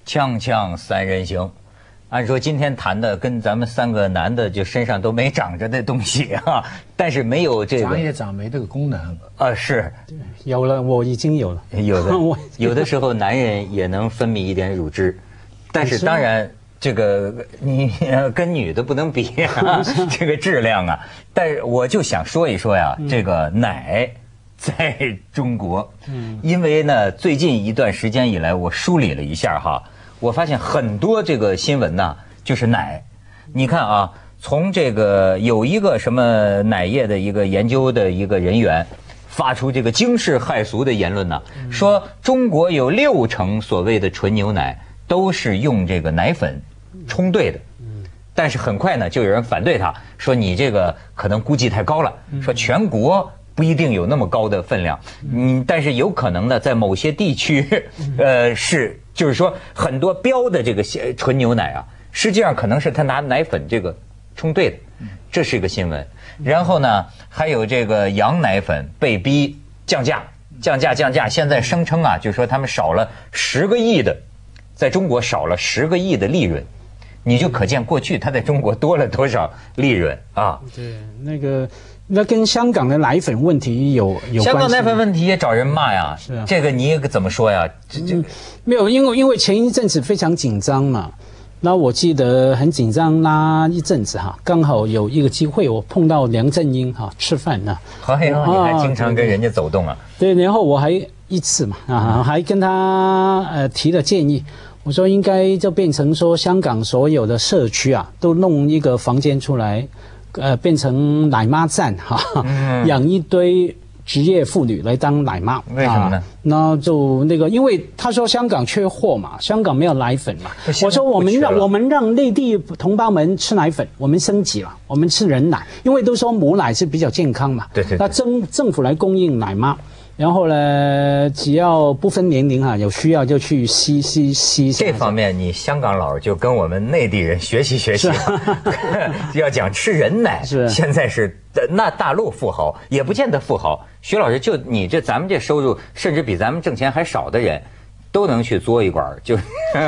锵锵三人行，按说今天谈的跟咱们三个男的就身上都没长着的东西啊，但是没有这个长也长没这个功能啊，是有了，我已经有了。 有的时候男人也能分泌一点乳汁，但是当然这个你跟女的不能比啊，这个质量啊。但是我就想说一说呀，这个奶在中国，因为呢最近一段时间以来，我梳理了一下哈。我发现很多这个新闻呢，就是奶。你看啊，从这个有一个什么奶业的一个研究的一个人员发出这个惊世骇俗的言论呢，说中国有60%所谓的纯牛奶都是用这个奶粉冲兑的。但是很快呢，就有人反对他，说你这个可能估计太高了，说全国不一定有那么高的分量，但是有可能呢，在某些地区，是。就是说，很多标的这个纯牛奶啊，实际上可能是他拿奶粉这个冲兑的，这是一个新闻。然后呢，还有这个羊奶粉被逼降价，现在声称啊，就是说他们少了10个亿的，在中国少了10个亿的利润，你就可见过去他在中国多了多少利润啊？ 对，那跟香港的奶粉问题有关系。 香港奶粉问题也找人骂呀，是啊，这个你怎么说呀？ 没有，因为前一阵子非常紧张嘛，那我记得很紧张那一阵子哈，刚好有一个机会，我碰到梁振英哈吃饭呢。 哎呦，你还经常跟人家走动啊？ 对，然后我还一次嘛还跟他提了建议。我说应该就变成说，香港所有的社区啊，都弄一个房间出来，变成奶妈站哈，养一堆职业妇女来当奶妈。 为什么呢？ 那就因为他说香港缺货嘛，香港没有奶粉嘛。我说我们让内地同胞们吃奶粉，我们升级了，我们吃人奶，因为都说母奶是比较健康嘛。 对。 那政府来供应奶妈。然后呢，只要不分年龄有需要就去吸。 这方面你香港佬就跟我们内地人学习，要讲吃人奶。是现在是那大陆富豪也不见得富豪。徐老师，就你咱们这收入，甚至比咱们挣钱还少的人，都能去嘬一管。就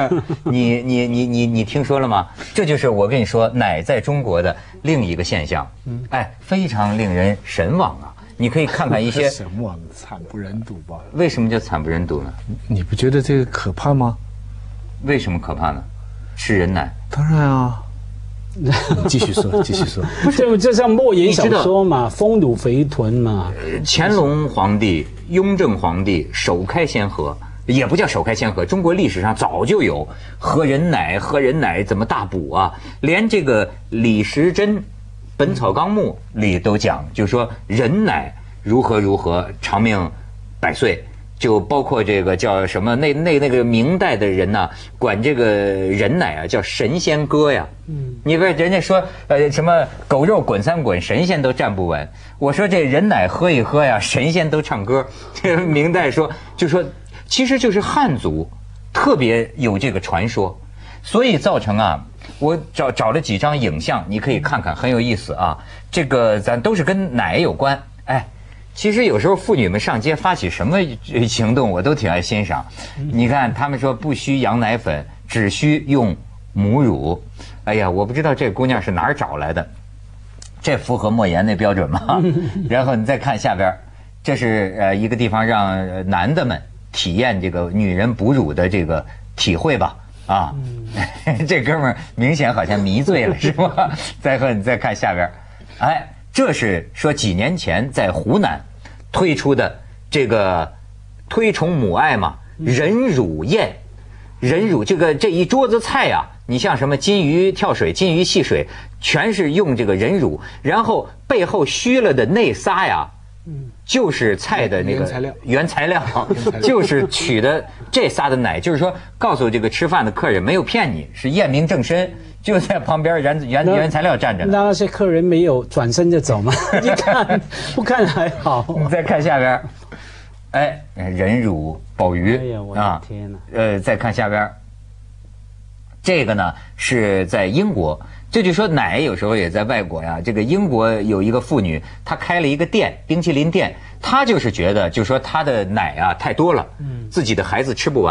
你听说了吗？这就是我跟你说，奶在中国的另一个现象。非常令人神往啊。你可以看看一些什么惨不忍睹吧？ 为什么叫惨不忍睹呢？ 你不觉得这个可怕吗？ 为什么可怕呢？吃人奶？ 当然啊。继续说。 就像莫言小说嘛，丰乳肥臀嘛。 乾隆皇帝、雍正皇帝首开先河，也不叫首开先河，中国历史上早就有喝人奶怎么大补啊？连这个李时珍本草纲目里都讲，就是说人奶如何长命100岁，就包括这个叫什么那个明代的人呢，管这个人奶啊叫神仙歌呀。你不是人家说什么狗肉滚3滚，神仙都站不稳。我说这人奶喝一喝呀，神仙都唱歌。这明代说就说其实就是汉族特别有这个传说，所以造成啊。我找了几张影像，你可以看看，很有意思啊。这个咱都是跟奶有关。其实有时候妇女们上街发起什么行动，我都挺爱欣赏。你看，他们说不需羊奶粉，只需用母乳。哎呀，我不知道这姑娘是哪儿找来的，这符合莫言那标准吗？然后你再看下边，这是一个地方让男的们体验这个女人哺乳的这个体会吧。这哥们儿明显好像迷醉了，是吧？你再看下边，这是说几年前在湖南推出的这个推崇母爱嘛，人乳宴，人乳这一桌子菜啊，你像什么金鱼跳水、金鱼戏水，全是用这个人乳，然后背后虚了的那仨呀。就是菜的那个原材料，就是取的这仨的奶，就是说告诉这个吃饭的客人没有骗你，是验明正身，就在旁边原材料站着。 那些客人没有转身就走吗？你看不看还好。 你再看下边，人乳鲍鱼。 哎呀，我的天哪！ 再看下边，这个呢是在英国。这就说奶有时候也在外国呀。这个英国有一个妇女，她开了一个店，冰淇淋店。她就是觉得，就说她的奶啊太多了，自己的孩子吃不完，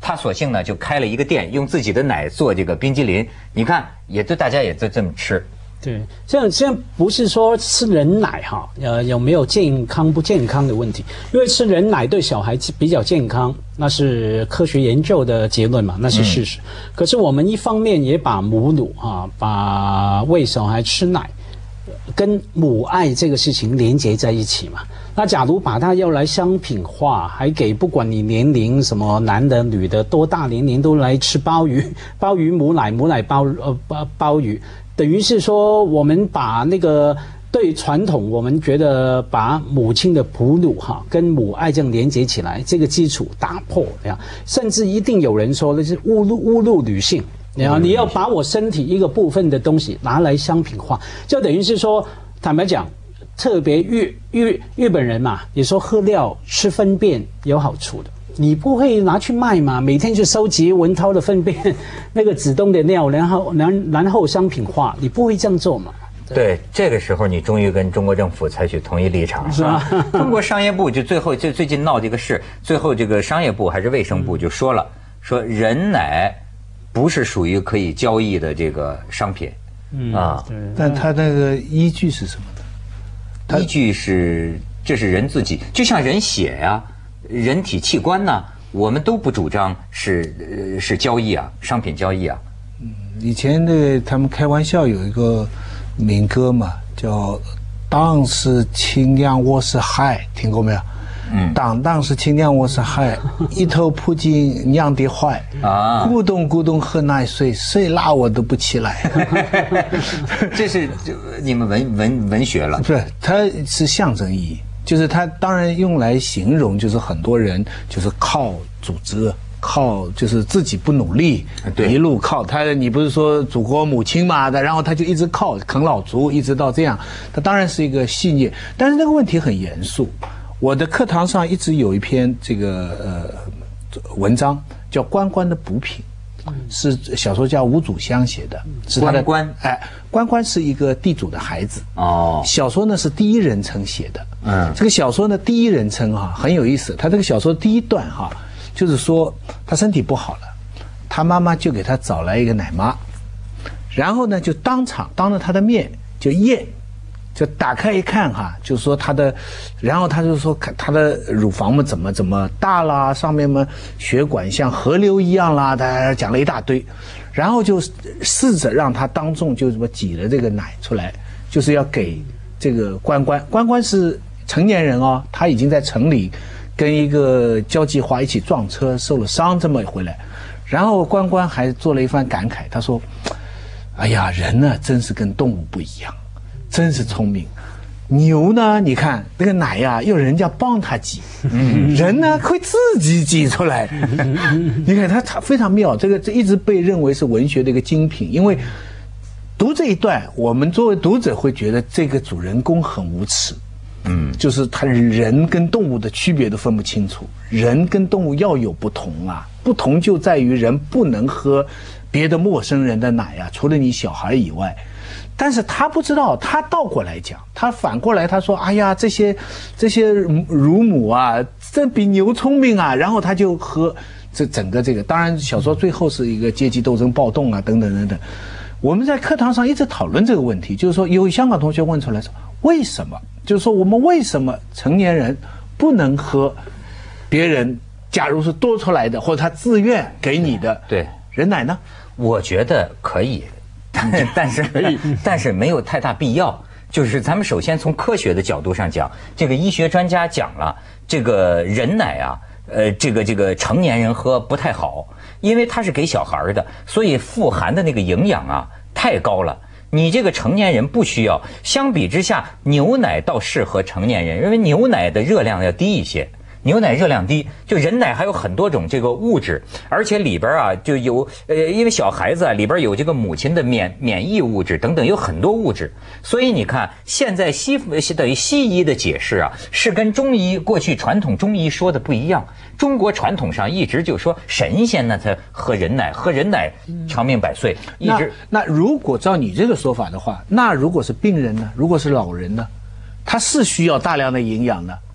他索性呢就开了一个店，用自己的奶做这个冰激凌。你看，大家也都这么吃。 对，现在不是说吃人奶哈，有没有健康不健康的问题？因为吃人奶对小孩比较健康，那是科学研究的结论嘛，那是事实。可是我们一方面也把母乳把喂小孩吃奶，跟母爱这个事情连结在一起嘛。那假如把它要来商品化，还给不管你年龄什么男的女的多大年龄都来吃鲍鱼母奶鲍鱼。等于是说，我们把那个对传统，我们觉得把母亲的哺乳跟母爱这样连接起来，这个基础打破呀，甚至一定有人说那是侮辱女性。然后你要把我身体一个部分的东西拿来商品化，就等于是说，坦白讲，特别日本人嘛，也说喝料吃粪便有好处的。你不会拿去卖嘛？每天去收集文涛的粪便，那个子东的尿，然后商品化，你不会这样做嘛？ 对，这个时候你终于跟中国政府采取同一立场，是吧？中国商业部就最近闹这个事，最后这个商业部还是卫生部就说了，说人奶不是属于可以交易的这个商品， 但他那个依据是什么呢？ 依据是这是人自己，就像人血呀。人体器官呢，我们都不主张是交易啊，商品交易啊。 以前他们开玩笑有一个民歌嘛，叫“当是亲娘我是海”，听过没有？当是亲娘我是海，一头扑进娘的怀啊，咕咚咕咚喝奶水，谁拉我都不起来。 这是你们文学了？ 不是，它是象征意义。就是它当然用来形容，就是很多人就是靠组织，靠就是自己不努力，一路靠他。你不是说祖国母亲嘛的，然后他就一直靠啃老族，一直到这样。他当然是一个戏谑，但是那个问题很严肃。我的课堂上一直有一篇这个文章叫《关关的补品》。是小说家吴祖香写的，是他的关关是一个地主的孩子哦。小说呢是第一人称写的，这个小说呢第一人称很有意思。他这个小说第一段就是说他身体不好了，他妈妈就给他找来一个奶妈，然后呢就当着他的面就验。就打开一看就是说然后他就说他的乳房嘛怎么大啦，上面嘛血管像河流一样啦，他讲了一大堆，然后就试着让他当众就挤了这个奶出来，就是要给这个关关是成年人哦，他已经在城里跟一个交际花一起撞车受了伤这么回来，然后关关还做了一番感慨，他说：“哎呀，人呢真是跟动物不一样。”真是聪明，牛呢？你看那个奶呀，要人家帮他挤，人呢会自己挤出来。你看他非常妙，这一直被认为是文学的一个精品。因为读这一段，我们作为读者会觉得这个主人公很无耻，就是他人跟动物的区别都分不清楚，人跟动物要有不同啊，不同就在于人不能喝别的陌生人的奶啊，除了你小孩以外。但是他不知道，他倒过来讲，他反过来他说：“哎呀，这些乳母啊，这比牛聪明啊。”然后他就喝这整个这个。当然，小说最后是一个阶级斗争暴动啊，等等等等。我们在课堂上一直讨论这个问题，就是说有香港同学问出来说：“为什么？就是说我们为什么成年人不能喝别人假如是多出来的或者他自愿给你的人奶呢？” 我觉得可以。但是没有太大必要。就是咱们首先从科学的角度上讲，这个医学专家讲了，这个人奶啊，这个成年人喝不太好，因为它是给小孩的，所以富含的那个营养啊太高了。你这个成年人不需要。相比之下，牛奶倒适合成年人，因为牛奶的热量要低一些。牛奶热量低，就人奶还有很多种这个物质，而且里边啊就有因为小孩子啊里边有这个母亲的免疫物质等等，有很多物质，所以你看现在等于西医的解释啊是跟中医过去传统中医说的不一样。中国传统上一直就说神仙呢才喝人奶长命百岁，一直。 那如果照你这个说法的话，那如果是病人呢？如果是老人呢？他是需要大量的营养的。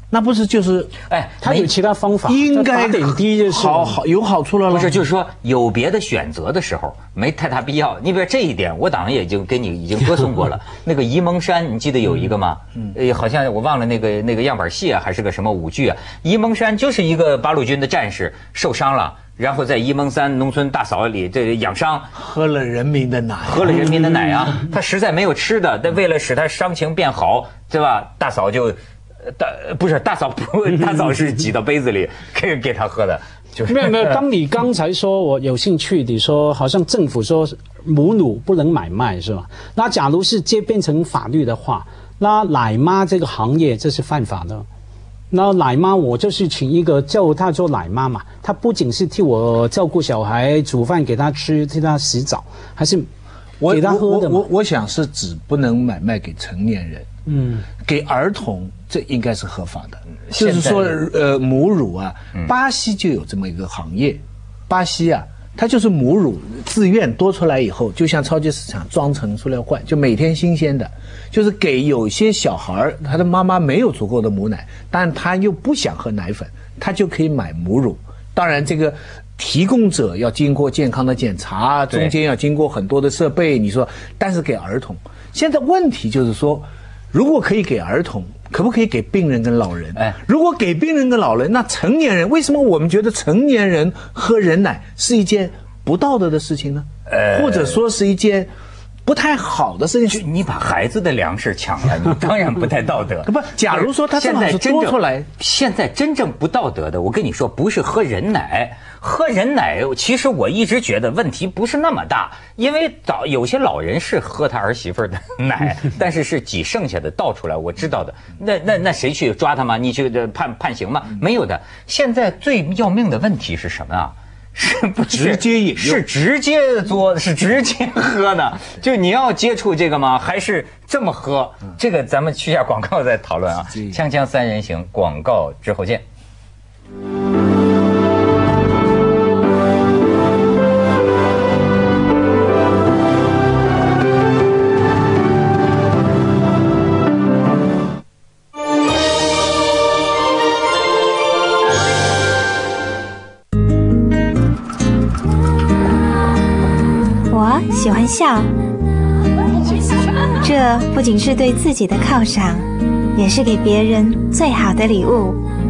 那不是就是他有其他方法， 应该打点滴就是有好处了。 不是，就是说有别的选择的时候没太大必要。你比如这一点，我党也就给你已经歌颂过了。那个沂蒙山，你记得有一个吗？好像我忘了那个样板戏啊，还是个什么舞剧啊？沂蒙山就是一个八路军的战士受伤了。然后在沂蒙山农村大嫂里这养伤， 喝了人民的奶啊，他实在没有吃的，但为了使他伤情变好，对吧？大嫂就，大嫂是挤到杯子里给他喝的，就是没有。当你刚才说我有兴趣，你说好像政府说母乳不能买卖是吧？那假如是变成法律的话，那奶妈这个行业这是犯法的。那奶妈我就是请一个叫她做奶妈嘛，她不仅是替我照顾小孩、煮饭给他吃、替他洗澡，还是给他喝的嘛。 我想是指不能买卖给成年人，给儿童这应该是合法的。就是说母乳啊，巴西就有这么一个行业，巴西啊。它就是母乳自愿多出来以后，就像超级市场装成塑料罐，就每天新鲜的，就是给有些小孩他的妈妈没有足够的母奶，但他又不想喝奶粉，他就可以买母乳。当然这个提供者要经过健康的检查，中间要经过很多的设备，你说，但是给儿童，现在问题就是说，如果可以给儿童，可不可以给病人跟老人？如果给病人跟老人，那成年人为什么我们觉得成年人喝人奶是一件不道德的事情呢？或者说是一件不太好的事情？ 你把孩子的粮食抢了，你当然不太道德。 不，假如说他正好是多出来， 现在真正不道德的，我跟你说，不是喝人奶。喝人奶，其实我一直觉得问题不是那么大，因为有些老人是喝他儿媳妇的奶，但是挤剩下的倒出来，我知道的。那谁去抓他吗？你去判刑吗？没有的。现在最要命的问题是什么啊？是不直接饮用？ 是直接做，是直接喝呢？就你要接触这个吗？还是这么喝？这个咱们去下广告再讨论啊。锵锵三人行，广告之后见。 喜欢笑，这不仅是对自己的犒赏，也是给别人最好的礼物。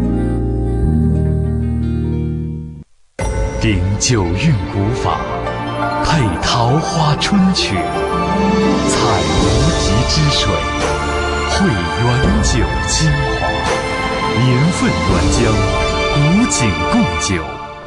顶九韵古法，配桃花春曲，采无极之水，汇原酒精华，年份原浆，古井贡酒。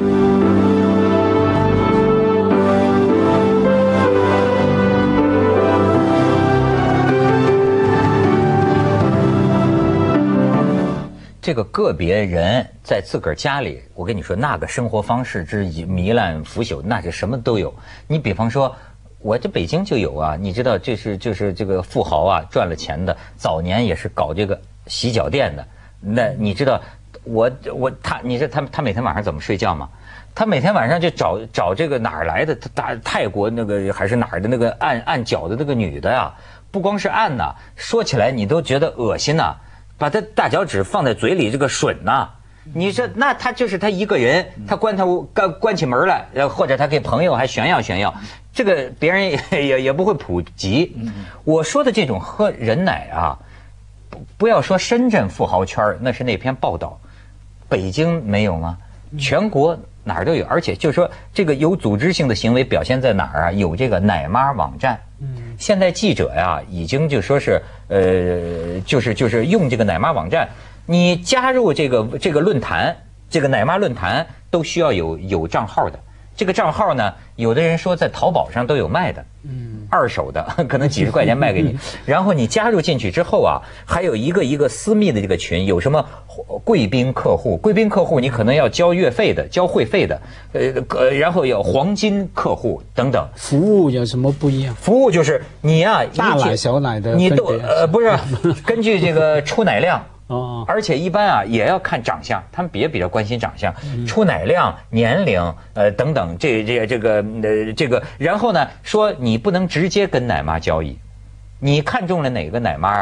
这个个别人在自个儿家里，我跟你说，那个生活方式之糜烂腐朽，那是什么都有。你比方说，我这北京就有啊，你知道，就是这个富豪啊，赚了钱的，早年也是搞这个洗脚店的。那你知道，你知道他每天晚上怎么睡觉吗？他每天晚上就找这个哪儿来的泰国那个还是哪儿的那个按脚的那个女的呀，不光是按呐，说起来你都觉得恶心呐。把他大脚趾放在嘴里，这个吮呐，你说那他就是他一个人，他关起门来，或者他给朋友还炫耀，这个别人也不会普及。我说的这种喝人奶啊，不要说深圳富豪圈，那是那篇报道，北京没有吗？全国哪儿都有，而且就是说这个有组织性的行为表现在哪儿啊？有这个奶妈网站。现在记者呀，已经就说是就是用这个奶妈网站，你加入这个论坛，这个奶妈论坛都需要有账号的。这个账号呢，有的人说在淘宝上都有卖的，二手的，可能几十块钱卖给你。然后你加入进去之后啊，还有一个私密的这个群，有什么贵宾客户你可能要交月费的，交会费的，然后有黄金客户等等。 服务有什么不一样？ 服务就是你呀， 大奶小奶的， 你都不是根据这个出奶量。而且一般啊也要看长相，他们也比较关心长相，出奶量、年龄，等等，这个，然后呢说你不能直接跟奶妈交易，你看中了哪个奶妈啊，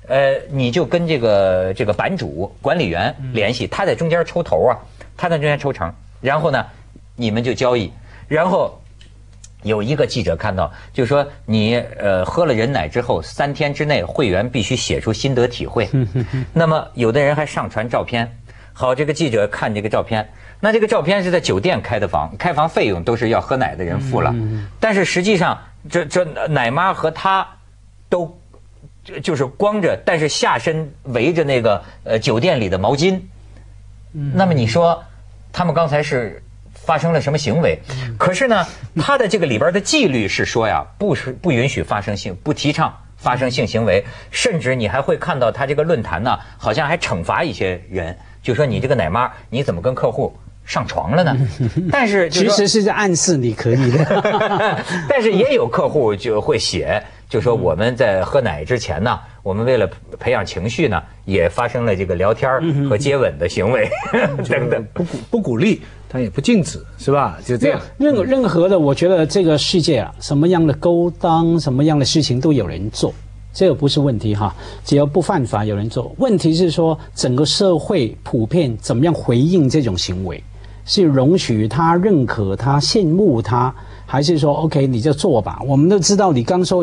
你就跟这个版主管理员联系，他在中间抽头啊，他在中间抽成，然后呢，你们就交易，然后有一个记者看到，就是说你喝了人奶之后3天之内会员必须写出心得体会，那么有的人还上传照片。好，这个记者看这个照片，那这个照片是在酒店开的房，开房费用都是要喝奶的人付了，但是实际上这奶妈和他都就是光着，但是下身围着那个酒店里的毛巾。那么你说他们刚才是发生了什么行为？可是呢，他的这个里边的纪律是说呀，不允许不提倡发生性行为，甚至你还会看到他这个论坛呢，好像还惩罚一些人，就说你这个奶妈你怎么跟客户上床了呢？但是其实是在暗示你可以的。 但是也有客户就会写，就说我们在喝奶之前呢，我们为了培养情绪呢，也发生了这个聊天和接吻的行为等等， 不鼓励，但也不禁止，是吧？就这样。 任何的，我觉得这个世界啊，什么样的勾当，什么样的事情都有人做。这个不是问题哈，只要不犯法有人做。问题是说整个社会普遍怎么样回应这种行为，是容许他、认可他、羡慕他，还是说 OK 你就做吧？我们都知道你刚说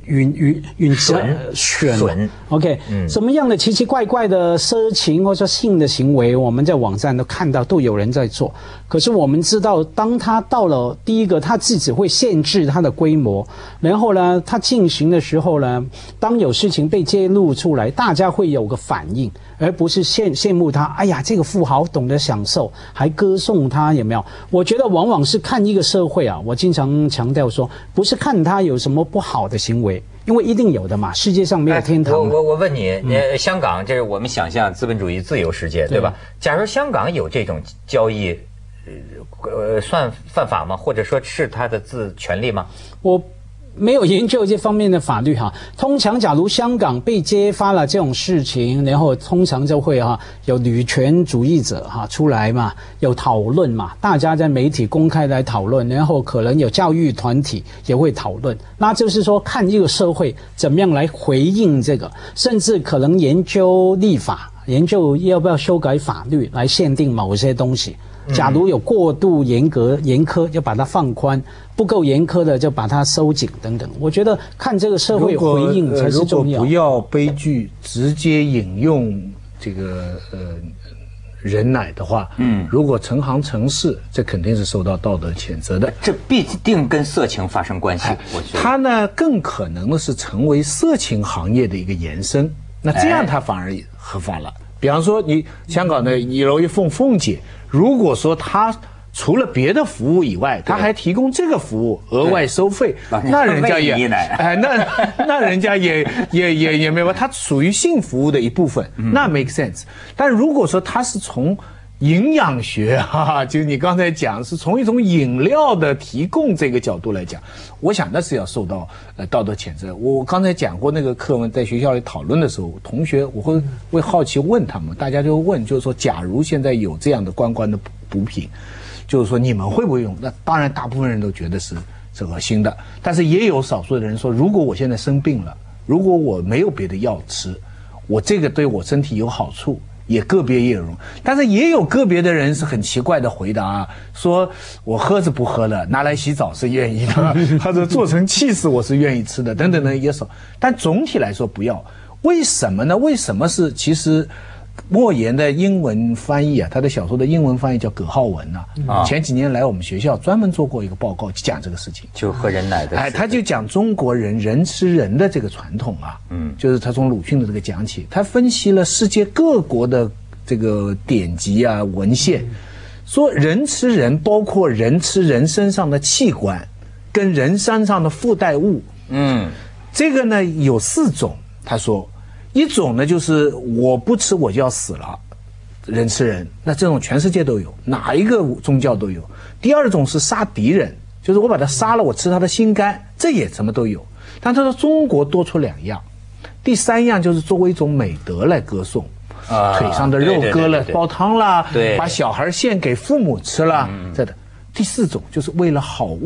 选 OK，什么样的奇奇怪怪的色情或者性的行为，我们在网站都看到都有人在做。可是我们知道，当他到了第一个，他自己会限制他的规模，然后呢，他进行的时候呢，当有事情被揭露出来，大家会有个反应，而不是羡慕他。哎呀，这个富豪懂得享受，还歌颂他，有没有？我觉得往往是看一个社会啊，我经常强调说，不是看他有什么不好的行为，因为一定有的嘛，世界上没有天堂。 我问你，香港这是我们想象资本主义自由世界，对吧？假如香港有这种交易，算犯法吗？或者说是他的权利吗？ 我没有研究这方面的法律哈。通常假如香港被揭发了这种事情，然后通常就会有女权主义者出来嘛，有讨论嘛，大家在媒体公开来讨论，然后可能有教育团体也会讨论。那就是说看一个社会怎么样来回应这个，甚至可能研究立法，研究要不要修改法律来限定某些东西。假如有过度严苛，就把它放宽；不够严苛的，就把它收紧等等。我觉得看这个社会回应才是重要。 如果不要悲剧直接引用这个人奶的话，如果成行成市，这肯定是受到道德谴责的。 这必定跟色情发生关系，我觉得。 它呢，更可能的是成为色情行业的一个延伸。那这样它反而合法了。比方说，你香港的有一凤姐，如果说她除了别的服务以外，她还提供这个服务额外收费，那人家也那人家也没有，它属于性服务的一部分，那 make sense。但如果说它是从营养学就是你刚才讲是从一种饮料的提供这个角度来讲，我想那是要受到道德谴责。我刚才讲过那个课文，在学校里讨论的时候，同学我会好奇问他们，大家就问，就是说，假如现在有这样的关的补品，就是说你们会不会用？那当然，大部分人都觉得是恶心的，但是也有少数的人说，如果我现在生病了，如果我没有别的药吃，我这个对我身体有好处。也个别也有，但是也有个别的人是很奇怪的回答，说我喝是不喝的，拿来洗澡是愿意的，或者做成气势我是愿意吃的，等等的也少。但总体来说不要，为什么呢？为什么是其实莫言的英文翻译他的小说的英文翻译叫葛浩文前几年来我们学校专门做过一个报告讲这个事情， 就喝人奶的他就讲中国人吃人的这个传统就是他从鲁迅的这个讲起，他分析了世界各国的这个典籍文献，说人吃人包括人吃人身上的器官跟人身上的附带物，这个呢有4种，他说一种呢就是我不吃我就要死了，人吃人，那这种全世界都有，哪一个宗教都有。第二种是杀敌人，就是我把他杀了，我吃他的心肝，这也什么都有。但他说中国多出2样，第3样就是作为一种美德来歌颂，腿上的肉割了煲汤啦，把小孩献给父母吃啦，这的。第4种就是为了好胃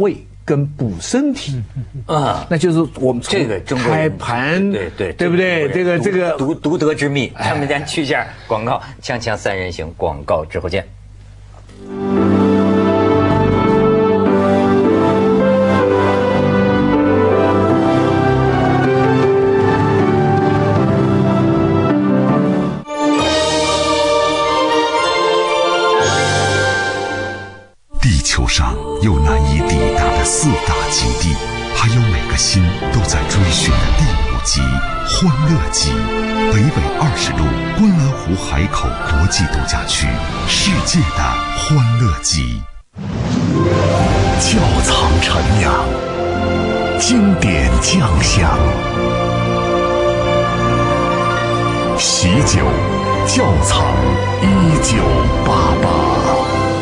跟补身体，那就是我们这个中国开盘，对不对？这个独得之秘。咱们先去一下广告，锵锵三人行，广告之后见。 地球上有难以抵达的4大极地，还有每个心都在追寻的第5极——欢乐极。北纬20度，观澜湖海口国际度假区，世界的欢乐极。窖藏陈酿，经典酱香，喜酒窖藏1988。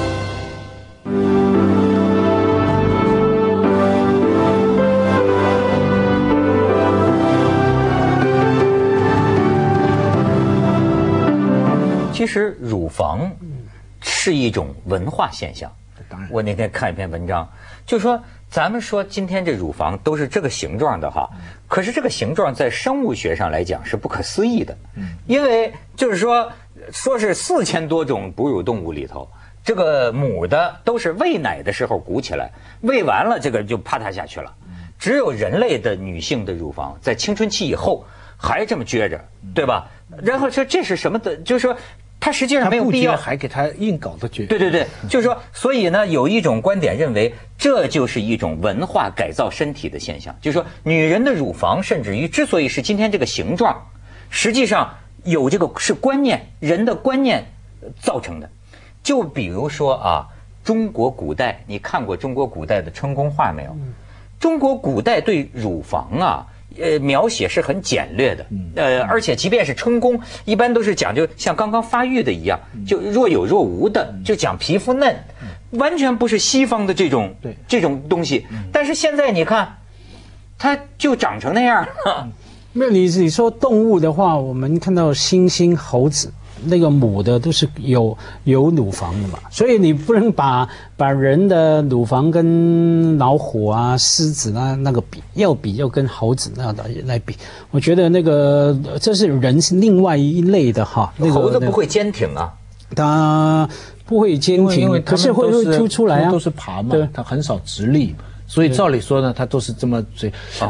其实乳房是一种文化现象。 当然， 我那天看一篇文章，就说咱们说今天这乳房都是这个形状的哈，可是这个形状在生物学上来讲是不可思议的，因为就是说是4000多种哺乳动物里头，这个母的都是喂奶的时候鼓起来，喂完了这个就啪嗒下去了，只有人类的女性的乳房在青春期以后还这么撅着，对吧？然后说这是什么的，就是说。它实际上没有必要， 还给它硬搞的绝。 对，就是说，所以呢，有一种观点认为，这就是一种文化改造身体的现象。就是说，女人的乳房，甚至于之所以是今天这个形状，实际上有这个是观念，人的观念造成的。就比如说啊，中国古代，你看过中国古代的春宫画没有？中国古代对乳房啊。描写是很简略的，而且即便是春宫，一般都是讲究像刚刚发育的一样，就若有若无的，就讲皮肤嫩，完全不是西方的这种东西。但是现在你看，它就长成那样了。 没有你说动物的话，我们看到猩猩、猴子。那个母的都是有乳房的嘛，所以你不能把人的乳房跟老虎啊、狮子那个比，要跟猴子那来比，我觉得那个这是人是另外一类的哈。那个猴子不会坚挺啊， 它不会坚挺，可是会凸出来啊， 都是爬嘛，它很少直立。所以照理说呢，它都是这么坠，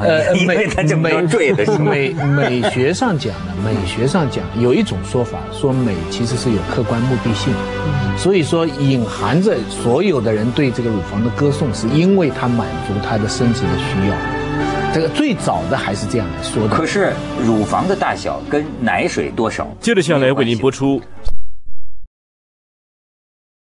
美学上讲有一种说法，说美其实是有客观目的性，所以说隐含着所有的人对这个乳房的歌颂，是因为它满足它的生殖的需要。这个最早的还是这样来说的。 可是乳房的大小跟奶水多少？ 接着下来为您播出